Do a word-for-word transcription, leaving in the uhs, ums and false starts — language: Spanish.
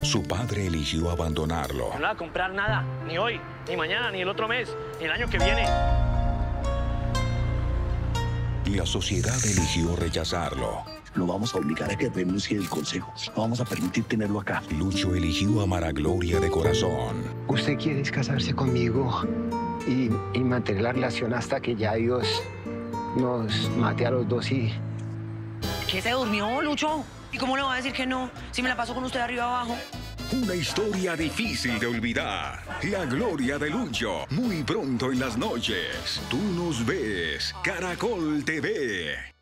Su padre eligió abandonarlo. No le va a comprar nada, ni hoy, ni mañana, ni el otro mes, ni el año que viene. La sociedad eligió rechazarlo. Lo vamos a obligar a que renuncie del consejo. No vamos a permitir tenerlo acá. Lucho eligió amar a Gloria de corazón. Usted quiere casarse conmigo y, y mantener la relación hasta que ya Dios nos mate a los dos y... ¿Qué, se durmió, Lucho? ¿Y cómo le va a decir que no? Si me la paso con usted arriba abajo. Una historia difícil de olvidar. La Gloria de Lucho. Muy pronto en las noches. Tú nos ves. Caracol T V.